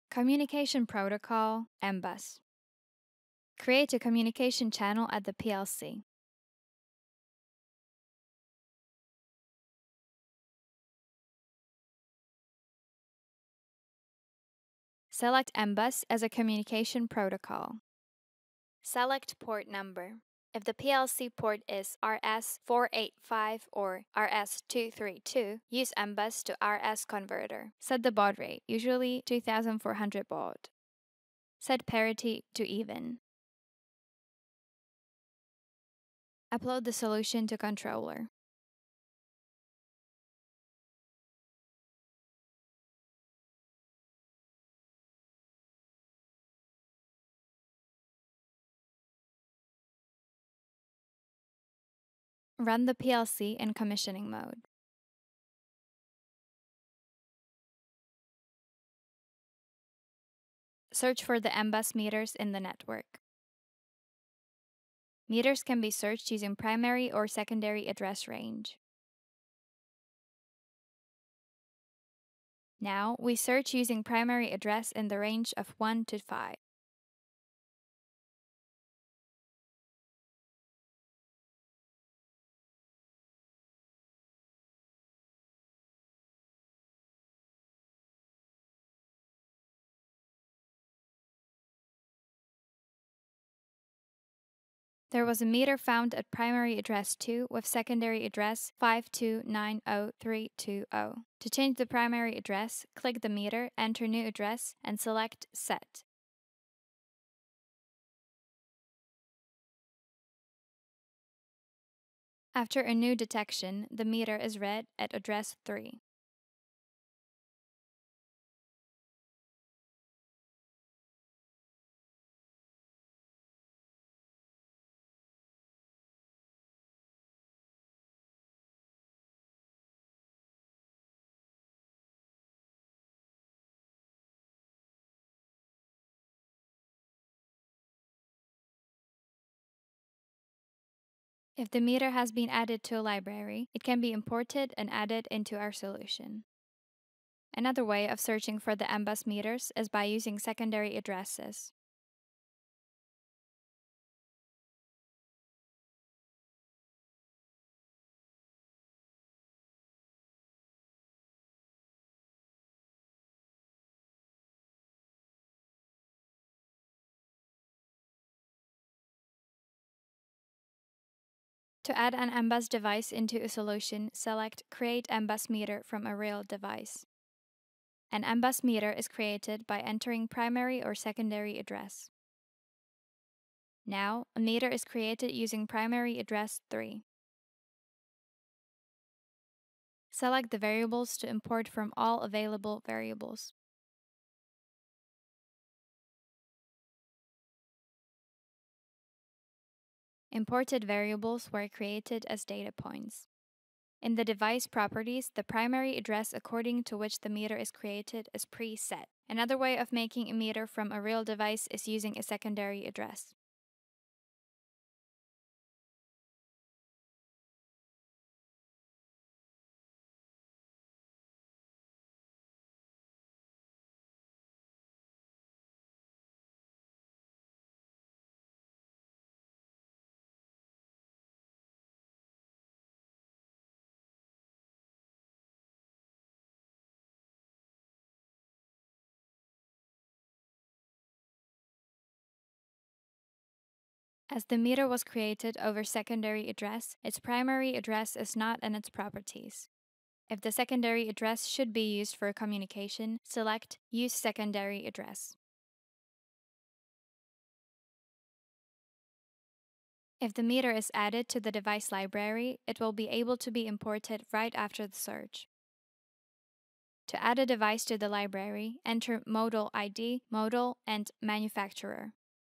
Communication Protocol, MBUS. Create a communication channel at the PLC. Select MBUS as a communication protocol. Select port number. If the PLC port is RS485 or RS232, use MBUS to RS converter. Set the baud rate, usually 2400 baud. Set parity to even. Upload the solution to controller. Run the PLC in commissioning mode. Search for the MBUS meters in the network. Meters can be searched using primary or secondary address range. Now, we search using primary address in the range of 1 to 5. There was a meter found at primary address 2 with secondary address 5290320. To change the primary address, click the meter, enter new address, and select Set. After a new detection, the meter is read at address 3. If the meter has been added to a library, it can be imported and added into our solution. Another way of searching for the MBUS meters is by using secondary addresses. To add an MBUS device into a solution, select Create MBUS meter from a real device. An MBUS meter is created by entering primary or secondary address. Now, a meter is created using primary address 3. Select the variables to import from all available variables. Imported variables were created as data points. In the device properties, the primary address according to which the meter is created is preset. Another way of making a meter from a real device is using a secondary address. As the meter was created over secondary address, its primary address is not in its properties. If the secondary address should be used for communication, select Use Secondary Address. If the meter is added to the device library, it will be able to be imported right after the search. To add a device to the library, enter Model ID, Model, and Manufacturer.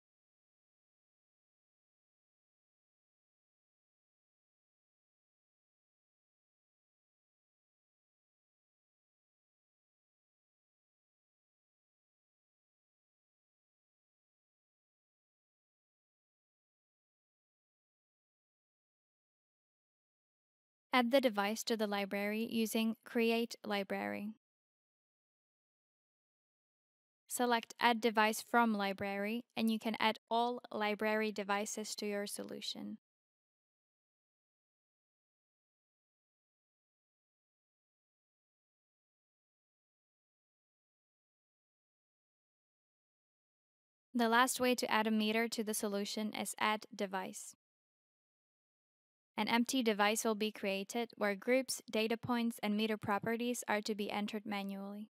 Add the device to the library using Create Library. Select Add Device from Library, and you can add all library devices to your solution. The last way to add a meter to the solution is Add Device. An empty device will be created where groups, data points, and meter properties are to be entered manually.